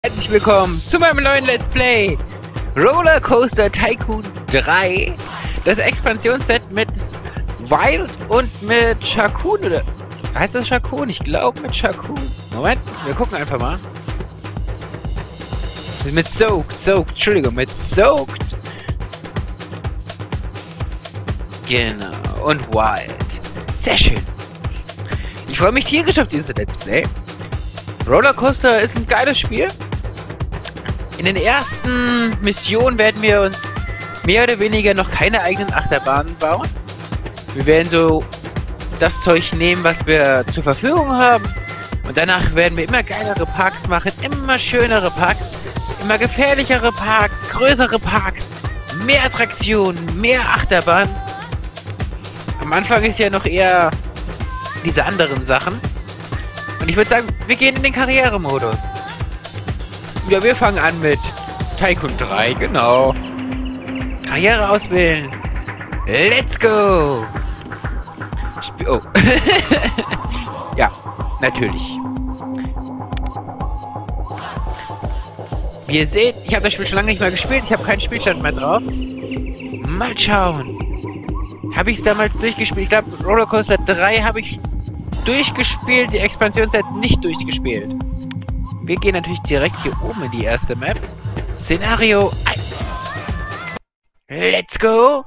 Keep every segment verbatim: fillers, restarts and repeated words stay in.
Herzlich willkommen zu meinem neuen Let's Play Roller Coaster Tycoon drei. Das Expansionsset mit Wild und mit Shakun, oder heißt das Shakun? Ich glaube mit Shakun. Moment, wir gucken einfach mal. Mit Soaked, Soaked, Entschuldigung, mit Soaked. Genau, und Wild. Sehr schön. Ich freue mich tierisch auf dieses Let's Play. Roller Coaster ist ein geiles Spiel. In den ersten Missionen werden wir uns mehr oder weniger noch keine eigenen Achterbahnen bauen. Wir werden so das Zeug nehmen, was wir zur Verfügung haben. Und danach werden wir immer geilere Parks machen, immer schönere Parks, immer gefährlichere Parks, größere Parks, mehr Attraktionen, mehr Achterbahnen. Am Anfang ist ja noch eher diese anderen Sachen. Und ich würde sagen, wir gehen in den Karrieremodus. Ja, wir fangen an mit Tycoon drei, genau. Karriere auswählen. Let's go! Sp oh. Ja, natürlich. Wie ihr seht, ich habe das Spiel schon lange nicht mehr gespielt. Ich habe keinen Spielstand mehr drauf. Mal schauen. Habe ich es damals durchgespielt? Ich glaube, Roller Coaster drei habe ich durchgespielt. Die Expansionszeit nicht durchgespielt. Wir gehen natürlich direkt hier oben in die erste Map. Szenario eins. Let's go!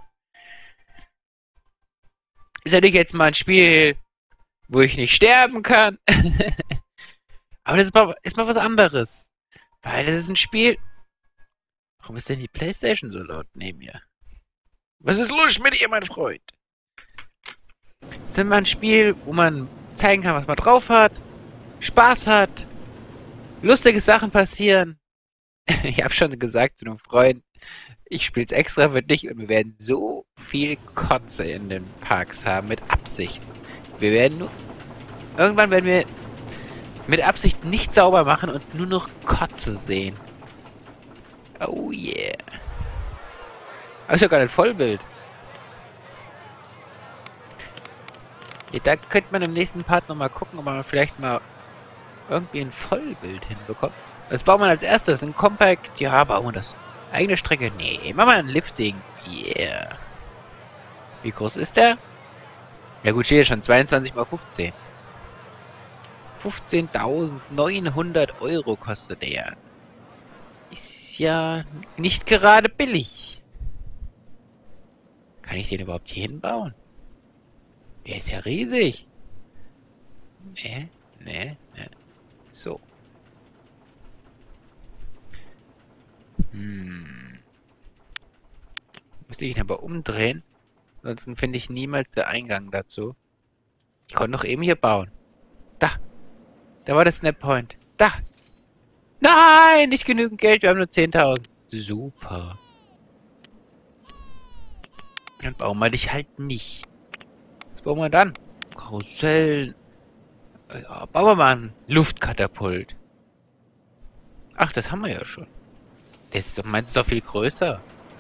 Ist natürlich jetzt mal ein Spiel, wo ich nicht sterben kann. Aber das ist mal, ist mal was anderes. Weil das ist ein Spiel... Warum ist denn die PlayStation so laut neben mir? Was ist los mit dir, mein Freund? Das ist mal ein Spiel, wo man zeigen kann, was man drauf hat. Spaß hat. Lustige Sachen passieren. Ich habe schon gesagt zu einem Freund, ich spiele es extra für dich und wir werden so viel Kotze in den Parks haben, mit Absicht. Wir werden nur... Irgendwann werden wir mit Absicht nicht sauber machen und nur noch Kotze sehen. Oh yeah. Das ist ja gar nicht Vollbild. Ja, da könnte man im nächsten Part nochmal gucken, ob man vielleicht mal irgendwie ein Vollbild hinbekommt. Was bauen wir als erstes? Ein Compact? Ja, bauen wir das. Eigene Strecke? Nee, machen wir ein Lifting. Yeah. Wie groß ist der? Ja gut, steht ja schon zweiundzwanzig mal fünfzehn. fünfzehntausendneunhundert Euro kostet der. Ist ja nicht gerade billig. Kann ich den überhaupt hier hinbauen? Der ist ja riesig. Nee, nee, nee. So. Hm. Müsste ich ihn aber umdrehen. Ansonsten finde ich niemals den Eingang dazu. Ich konnte doch eben hier bauen. Da. Da war der Snap Point. Da. Nein, nicht genügend Geld. Wir haben nur zehntausend. Super. Dann bauen wir dich halt nicht. Was bauen wir dann? Karussell. Ja, bauen wir mal ein Luftkatapult. Ach, das haben wir ja schon. Das ist doch, meinst du, doch viel größer?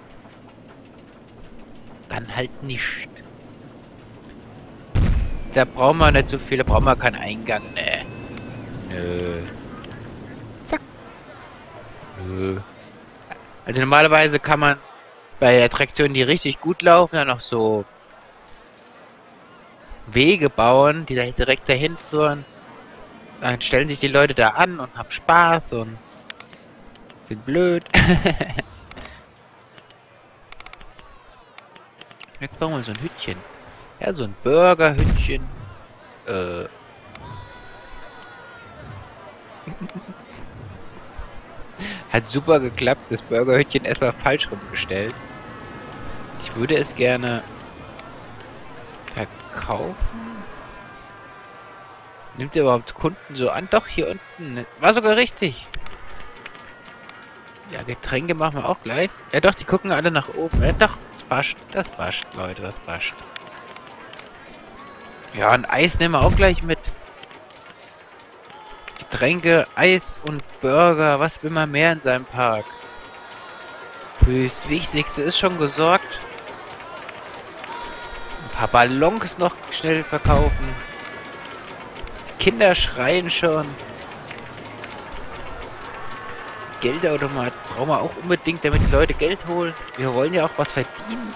Dann halt nicht. Da brauchen wir nicht so viel, da brauchen wir keinen Eingang, ne. Nö. Zack. Nö. Also normalerweise kann man bei Attraktionen, die richtig gut laufen, dann noch so Wege bauen, die da direkt dahin führen. Dann stellen sich die Leute da an und haben Spaß und sind blöd. Jetzt bauen wir so ein Hütchen. Ja, so ein Burgerhütchen. Äh. Hat super geklappt, das Burgerhütchen erstmal falsch rumgestellt. Ich würde es gerne verkaufen. Nimmt ihr überhaupt Kunden so an? Doch, hier unten. War sogar richtig. Ja, Getränke machen wir auch gleich. Ja doch, die gucken alle nach oben. Ja doch, das passt. Das passt, Leute, das passt. Ja, ein Eis nehmen wir auch gleich mit. Getränke, Eis und Burger. Was will man mehr in seinem Park? Das Wichtigste ist schon gesorgt. Ein paar Ballons noch schnell verkaufen. Die Kinder schreien schon. Geldautomat brauchen wir auch unbedingt, damit die Leute Geld holen. Wir wollen ja auch was verdienen.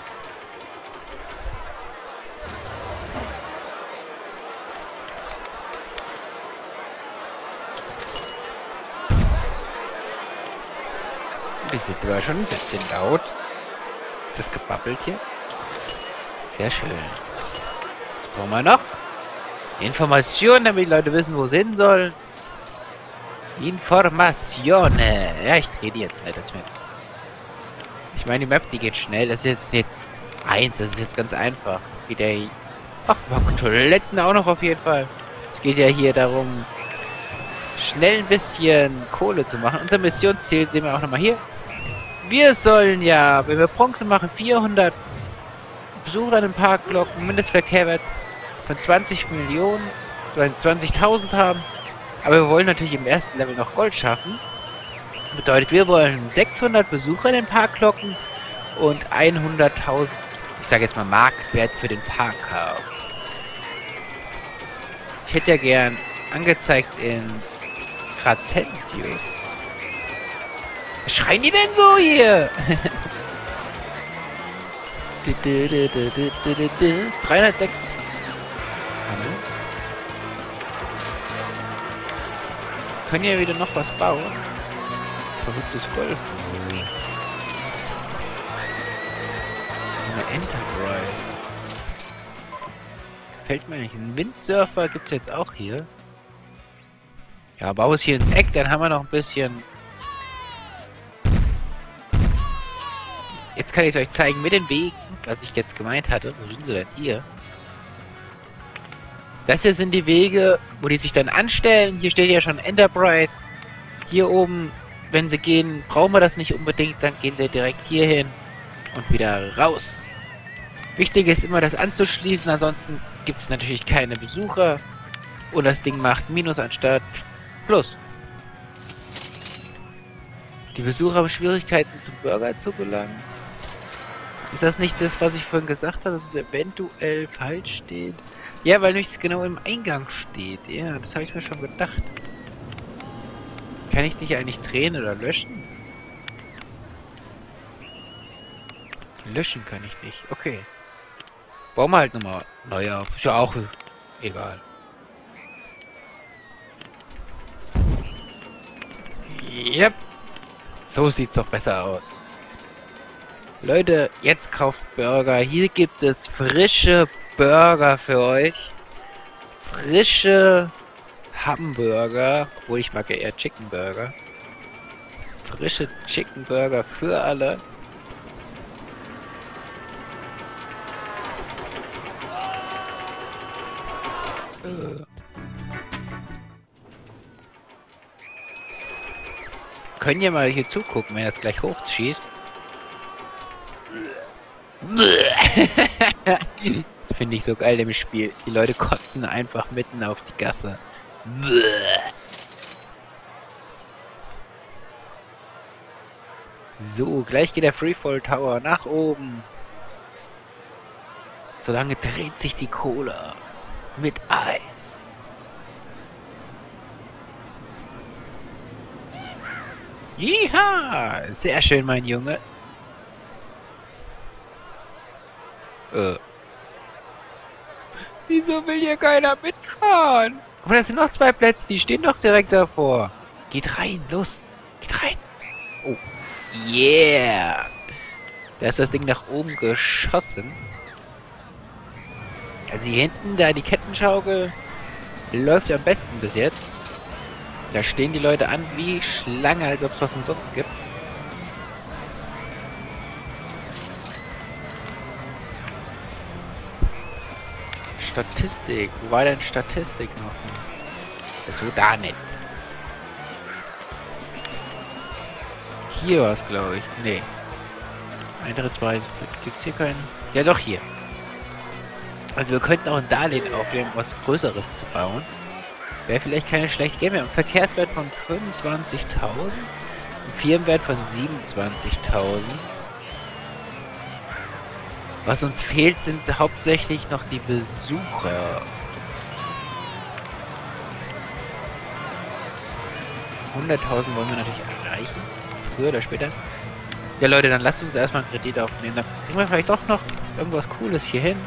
Das ist jetzt aber schon ein bisschen laut. Das gebabbelt hier. Sehr schön. Was brauchen wir noch? Informationen, damit die Leute wissen, wo sie hin sollen. Informationen. Ja, ich drehe die jetzt nicht, das jetzt. Ich meine, die Map, die geht schnell. Das ist jetzt, jetzt eins, das ist jetzt ganz einfach. Es geht ja... Ach, wir Toiletten auch noch auf jeden Fall. Es geht ja hier darum, schnell ein bisschen Kohle zu machen. Unser Missionsziel sehen wir auch nochmal hier. Wir sollen ja, wenn wir Bronze machen, vierhundert Besucher in den Park locken, Mindestverkehrwert von zwanzig Millionen, zwanzigtausend haben. Aber wir wollen natürlich im ersten Level noch Gold schaffen. Bedeutet, wir wollen sechshundert Besucher in den Park locken und hunderttausend, ich sage jetzt mal Marktwert für den Park haben. Ich hätte ja gern angezeigt in Grazentius. Was schreien die denn so hier? dreihundertsechs. Hallo? Können ja wieder noch was bauen. Verrücktes Golf. Eine Enterprise. Fällt mir nicht. Ein Windsurfer gibt es jetzt auch hier. Ja, baue es hier ins Eck, dann haben wir noch ein bisschen... Jetzt kann ich es euch zeigen mit den Wegen, was ich jetzt gemeint hatte. Wo sind sie denn hier? Das hier sind die Wege, wo die sich dann anstellen. Hier steht ja schon Enterprise. Hier oben, wenn sie gehen, brauchen wir das nicht unbedingt. Dann gehen sie direkt hier hin und wieder raus. Wichtig ist immer, das anzuschließen. Ansonsten gibt es natürlich keine Besucher. Und das Ding macht Minus anstatt Plus. Die Besucher haben Schwierigkeiten, zum Burger zu gelangen. Ist das nicht das, was ich vorhin gesagt habe, dass es eventuell falsch steht? Ja, weil nichts genau im Eingang steht. Ja, das habe ich mir schon gedacht. Kann ich dich eigentlich drehen oder löschen? Löschen kann ich nicht. Okay. Bauen wir halt nochmal neu auf. Ist ja auch egal. Yep. So sieht's doch besser aus. Leute, jetzt kauft Burger. Hier gibt es frische Burger für euch. Frische Hamburger. Obwohl, ich mag ja eher Chicken Burger. Frische Chicken Burger für alle. Äh. Können ja mal hier zugucken, wenn er das gleich hochschießt. Das finde ich so geil im Spiel. Die Leute kotzen einfach mitten auf die Gasse. So, gleich geht der Freefall Tower nach oben. Solange dreht sich die Cola mit Eis. Jiha! Sehr schön, mein Junge. Äh. Wieso will hier keiner mitfahren? Aber das sind noch zwei Plätze, die stehen doch direkt davor. Geht rein, los. Geht rein. Oh. Yeah. Da ist das Ding nach oben geschossen. Also hier hinten, da die Kettenschaukel läuft am besten bis jetzt. Da stehen die Leute an wie Schlange, als ob es was umsonst gibt. Statistik. Wo war denn Statistik noch? So, da nicht. Hier war es, glaube ich. Nee. Eintrittspreis. Gibt es hier keinen? Ja, doch hier. Also wir könnten auch ein Darlehen aufnehmen, um was Größeres zu bauen. Wäre vielleicht keine schlechte Idee. Wir haben einen Verkehrswert von fünfundzwanzigtausend. Einen Firmenwert von siebenundzwanzigtausend. Was uns fehlt, sind hauptsächlich noch die Besucher. hunderttausend wollen wir natürlich erreichen. früher oder später. Ja, Leute, dann lasst uns erstmal einen Kredit aufnehmen. Dann kriegen wir vielleicht doch noch irgendwas Cooles hier hin.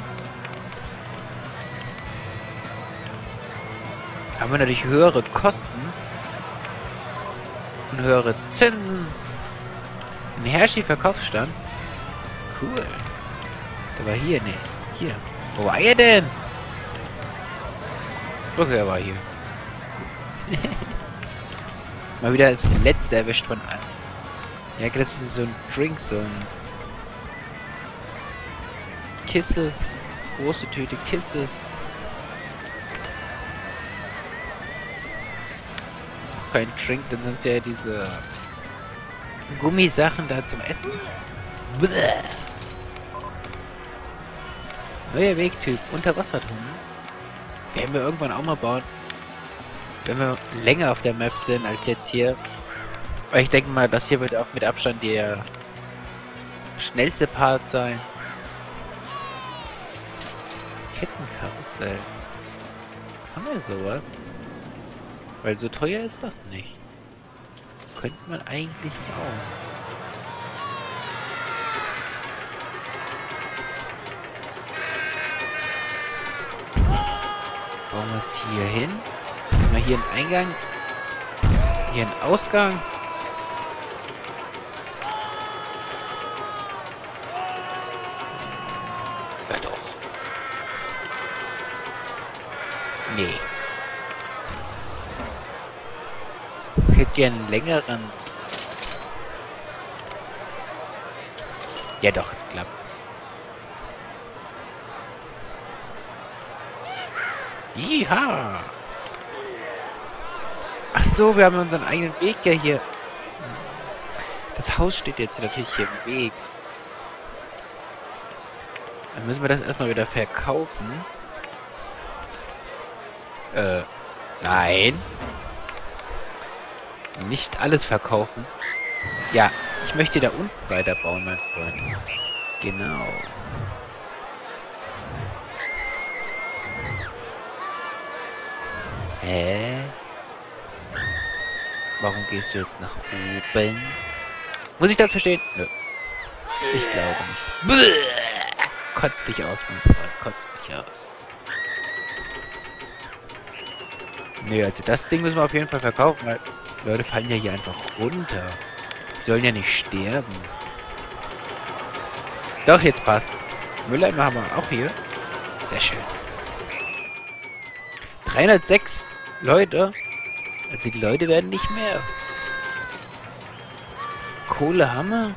Haben wir natürlich höhere Kosten. Und höhere Zinsen. Ein Hershey-Verkaufsstand. Cool. Der war hier, ne. Hier. Wo war er denn? Okay, er war hier. Mal wieder das letzte erwischt von allen. Ja, das ist so ein Drink, so ein Kisses. Große Tüte Kisses. Kein Drink, denn sonst ja diese Gummisachen da zum Essen. Bäh. Neuer Wegtyp, Unterwassertunnel. Werden wir irgendwann auch mal bauen. Wenn wir länger auf der Map sind als jetzt hier. Weil ich denke mal, das hier wird auch mit Abstand der schnellste Part sein. Kettenkarussell. Haben wir sowas? Weil so teuer ist das nicht. Könnte man eigentlich auch. Bauen wir es hier hin. Mal hier einen Eingang. Hier einen Ausgang. Ja doch. Nee. Ich hätte gerne einen längeren. Ja doch, es klappt. Jiha! Ach so, wir haben unseren eigenen Weg ja hier. Das Haus steht jetzt natürlich hier im Weg. Dann müssen wir das erstmal wieder verkaufen. Äh, nein. Nicht alles verkaufen. Ja, ich möchte da unten weiterbauen, mein Freund. Genau. Hä? Warum gehst du jetzt nach oben? Muss ich das verstehen? Nö. Ich glaube nicht. Bäh! Kotzt dich aus, mein Freund. Kotzt dich aus. Nö, also das Ding müssen wir auf jeden Fall verkaufen, weil die Leute fallen ja hier einfach runter. Die sollen ja nicht sterben. Doch, jetzt passt's. Mülleimer haben wir auch hier. Sehr schön. dreihundertsechs Leute. Also die Leute werden nicht mehr. Kohle haben wir.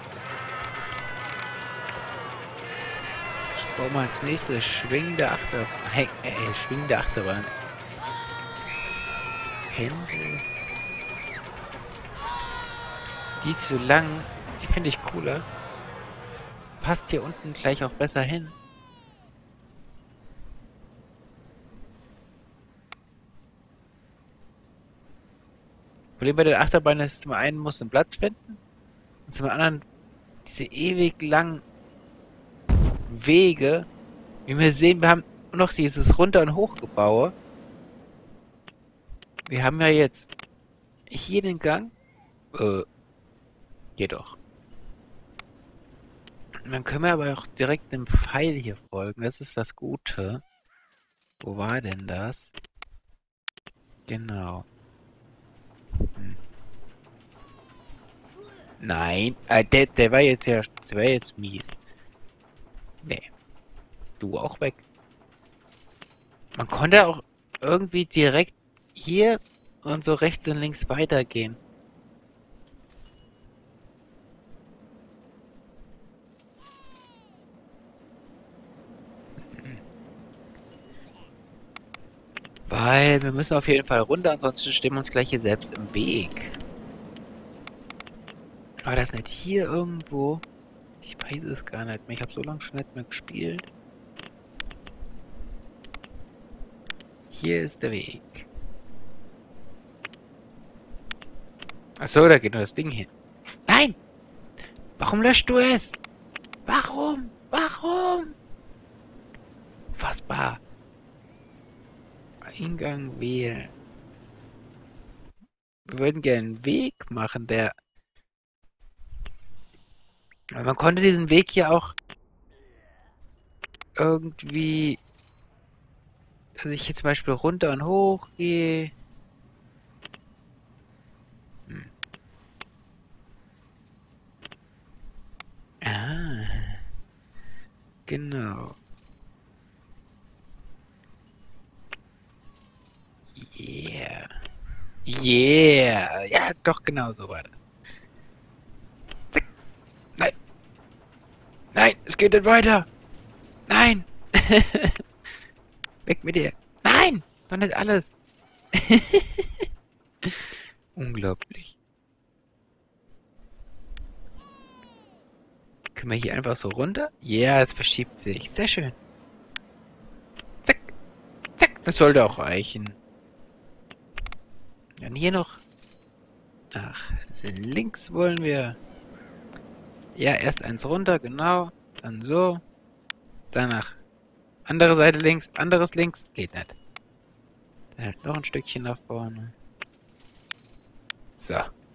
Ich baue mal als nächstes schwingende Achterbahn. Hey, äh, schwingende Achterbahn. Hände. Die ist so lang. Die finde ich cooler. Passt hier unten gleich auch besser hin. Problem bei der Achterbahn ist, zum einen muss einen Platz finden und zum anderen diese ewig langen Wege. Wie wir sehen, wir haben noch dieses Runter- und Hochgebaue. Wir haben ja jetzt hier den Gang. Äh, jedoch. Dann können wir aber auch direkt dem Pfeil hier folgen. Das ist das Gute. Wo war denn das? Genau. Hm. Nein, äh, der, der war jetzt ja, der war jetzt mies. Nee. Du auch weg. Man konnte auch irgendwie direkt hier und so rechts und links weitergehen. Weil wir müssen auf jeden Fall runter, ansonsten stehen wir uns gleich hier selbst im Weg. Aber das nicht hier irgendwo? Ich weiß es gar nicht mehr. Ich habe so lange schon nicht mehr gespielt. Hier ist der Weg. Achso, da geht nur das Ding hin. Nein! Warum löscht du es? Warum? Warum? Fassbar. Eingang wählen. Wir würden gerne einen Weg machen, der Aber man konnte diesen Weg hier auch irgendwie, dass ich hier zum Beispiel runter und hoch gehe. Hm. Ah, genau. Yeah. Yeah. Ja, doch, genau so war das. Zack. Nein. Nein, es geht nicht weiter. Nein. Weg mit dir. Nein, doch nicht alles. Unglaublich. Können wir hier einfach so runter? Ja, es verschiebt sich. Sehr schön. Zack. Zack. Das sollte auch reichen. Dann hier noch. Ach, links wollen wir. Ja, erst eins runter, genau. Dann so. Danach. Andere Seite links, anderes links. Geht nicht. Dann halt noch ein Stückchen nach vorne. So.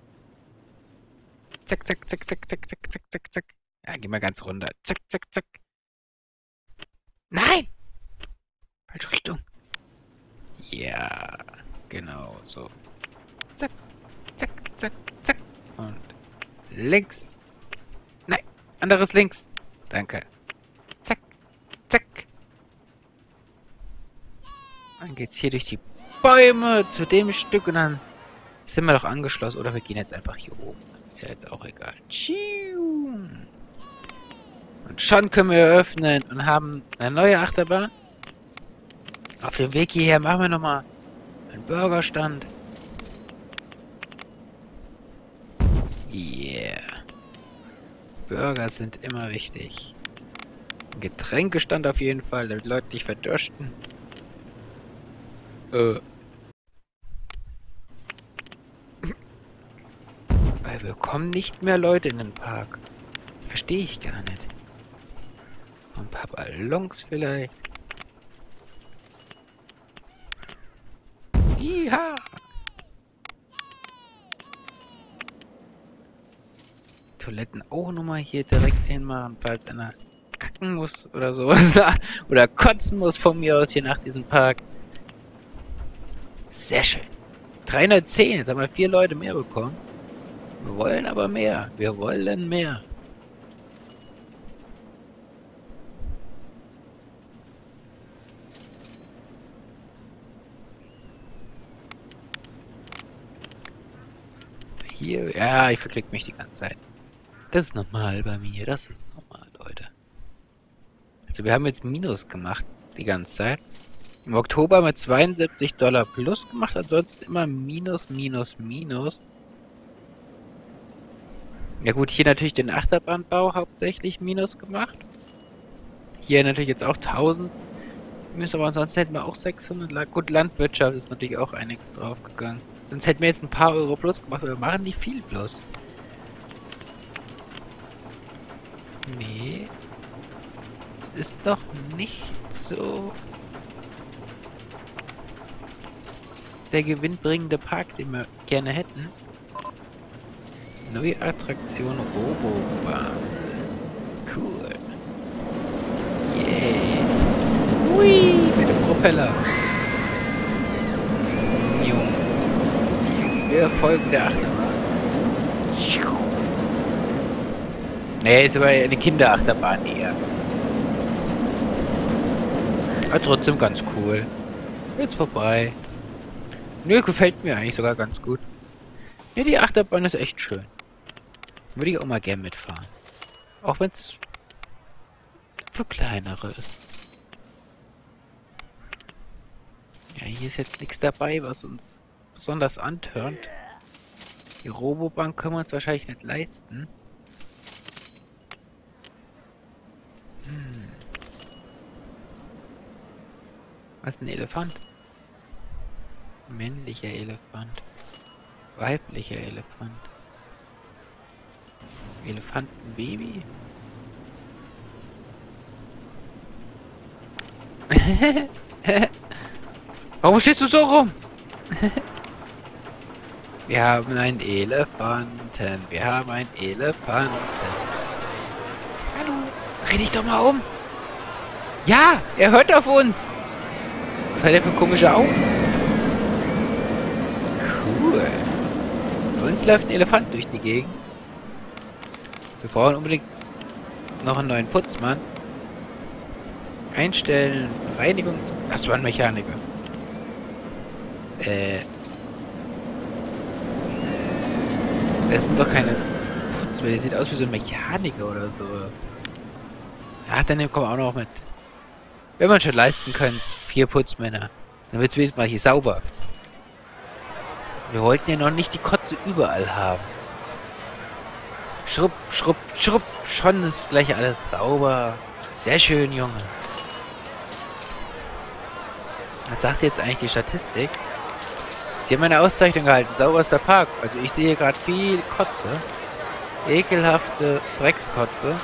Zack, zack, zack, zack, zack, zack, zack, zack, zack. Ja, geh mal ganz runter. Zack, zack, zack. Nein! Falsche Richtung. Ja, genau so. Zack, zack, zack, zack. Und links. Nein, anderes links. Danke. Zack, zack. Dann geht's hier durch die Bäume zu dem Stück und dann sind wir doch angeschlossen. Oder wir gehen jetzt einfach hier oben. Ist ja jetzt auch egal. Und schon können wir öffnen und haben eine neue Achterbahn. Auf dem Weg hierher machen wir nochmal einen Burgerstand. Yeah. Burger sind immer wichtig. Ein Getränkestand auf jeden Fall, damit Leute nicht verdursten. Äh. Weil wir kommen nicht mehr Leute in den Park. Verstehe ich gar nicht. Ein paar Ballons vielleicht. Ja. Toiletten auch nochmal hier direkt hinmachen, falls einer kacken muss oder sowas. Oder kotzen muss von mir aus hier nach diesem Park. Sehr schön. dreihundertzehn, jetzt haben wir vier Leute mehr bekommen. Wir wollen aber mehr. Wir wollen mehr. Hier, ja, ich verklick mich die ganze Zeit. Das ist normal bei mir, das ist normal, Leute. Also wir haben jetzt Minus gemacht die ganze Zeit. Im Oktober haben wir zweiundsiebzig Dollar plus gemacht, ansonsten immer Minus, Minus, Minus. Ja gut, hier natürlich den Achterbahnbau hauptsächlich Minus gemacht. Hier natürlich jetzt auch tausend. Minus, aber ansonsten hätten wir auch sechshundert. Gut, Landwirtschaft ist natürlich auch einiges draufgegangen. Sonst hätten wir jetzt ein paar Euro plus gemacht, aber wir machen nicht viel plus. Nee. Es ist doch nicht so der gewinnbringende Park, den wir gerne hätten. Neue Attraktion Robobahn. Cool. Yeah. Hui, mit dem Propeller. Wir folgen der Achterbahn. Nee, ist aber eine Kinderachterbahn eher. Aber trotzdem ganz cool. Jetzt vorbei. Nö, gefällt mir eigentlich sogar ganz gut. Ja, die Achterbahn ist echt schön. Würde ich auch mal gern mitfahren. Auch wenn es für kleinere ist. Ja, hier ist jetzt nichts dabei, was uns besonders antörnt. Die Robobank können wir uns wahrscheinlich nicht leisten. Hm. Was ist ein Elefant? Männlicher Elefant. Weiblicher Elefant. Elefantenbaby? Warum stehst du so rum? Wir haben einen Elefanten. Wir haben einen Elefanten. Hallo. Dreh dich doch mal um. Ja, er hört auf uns. Was hat er für komische Augen? Cool. Bei uns läuft ein Elefant durch die Gegend. Wir brauchen unbedingt noch einen neuen Putzmann. Einstellen, Reinigung. Das war ein Mechaniker. Äh. Das sind doch keine Putzmänner. Der sieht aus wie so ein Mechaniker oder so. Ach, dann kommen wir auch noch mit. Wenn man schon leisten kann, vier Putzmänner. Dann wird es wenigstens mal hier sauber. Wir wollten ja noch nicht die Kotze überall haben. Schrupp, schrupp, schrupp. Schon ist gleich alles sauber. Sehr schön, Junge. Was sagt jetzt eigentlich die Statistik? Sie haben eine Auszeichnung gehalten. Sauberster Park. Also ich sehe gerade viel Kotze. Ekelhafte Dreckskotze.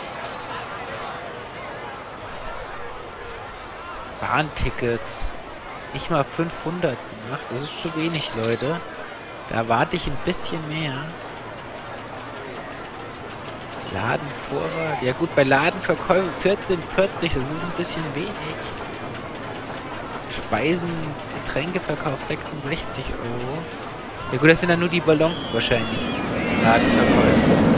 Bahntickets. Nicht mal fünfhundert gemacht. Das ist zu wenig, Leute. Da erwarte ich ein bisschen mehr. Ladenvorrat. Ja gut, bei Ladenverkäufen vierzehn vierzig, das ist ein bisschen wenig. Speisen, Getränkeverkauf sechsundsechzig Euro. Ja gut, das sind dann nur die Ballons wahrscheinlich. Ladenverkäufe.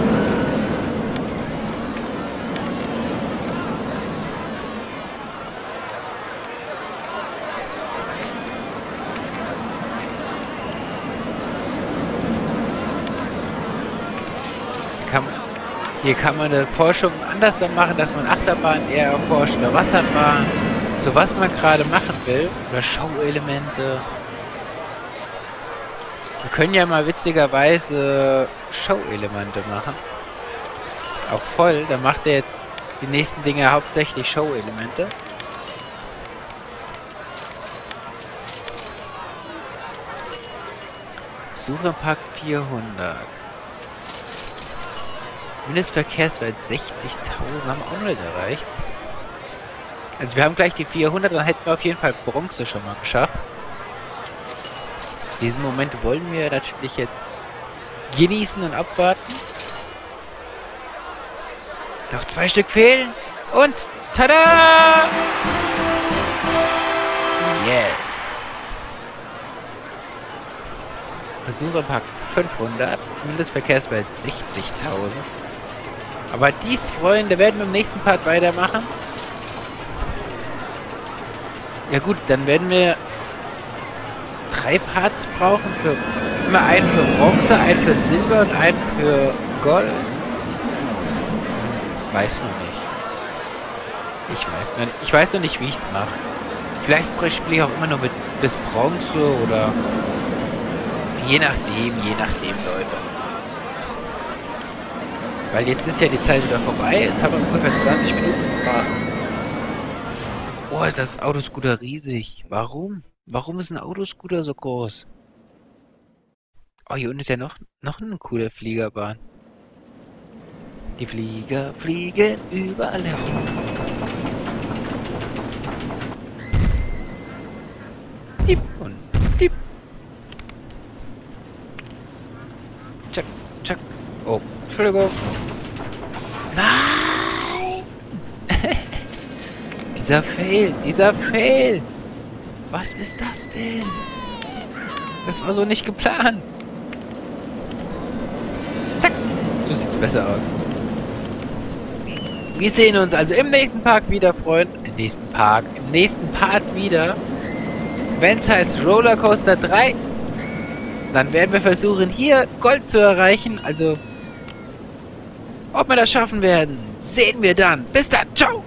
Kann, hier kann man eine Forschung anders dann machen, dass man Achterbahn eher erforscht oder Wasserbahn. So was man gerade machen will. Oder Show-Elemente. Wir können ja mal witzigerweise Show-Elemente machen. Auf voll, dann macht er jetzt die nächsten Dinge hauptsächlich Show-Elemente. Besucherpark vierhundert. Mindestverkehrswert sechzigtausend haben wir auch noch nicht erreicht. Also wir haben gleich die vierhundert, dann hätten wir auf jeden Fall Bronze schon mal geschafft. Diesen Moment wollen wir natürlich jetzt genießen und abwarten. Noch zwei Stück fehlen und tada! Yes! Besucherpark fünfhundert, Mindestverkehrswert sechzigtausend. Aber dies, Freunde, werden wir im nächsten Part weitermachen. Ja gut, dann werden wir drei Parts brauchen. Für immer einen für Bronze, einen für Silber und einen für Gold. Weiß noch nicht. Ich weiß noch nicht. Ich weiß noch nicht, wie ich es mache. Vielleicht spiele ich auch immer nur mit bis Bronze oder je nachdem, je nachdem, Leute. Weil jetzt ist ja die Zeit wieder vorbei. Jetzt haben wir ungefähr zwanzig Minuten gemacht. Oh, ist das Autoscooter riesig. Warum? Warum ist ein Autoscooter so groß? Oh, hier unten ist ja noch, noch eine coole Fliegerbahn. Die Flieger fliegen überall herum. Tipp und tipp. Tschack, tschack. Oh, Entschuldigung. Nein! Dieser Fail, dieser Fail. Was ist das denn? Das war so nicht geplant. Zack. So sieht's besser aus. Wir sehen uns also im nächsten Park wieder, Freunde. Im nächsten Park. Im nächsten Part wieder. Wenn es heißt Rollercoaster drei. Dann werden wir versuchen, hier Gold zu erreichen. Also, ob wir das schaffen werden, sehen wir dann. Bis dann. Ciao.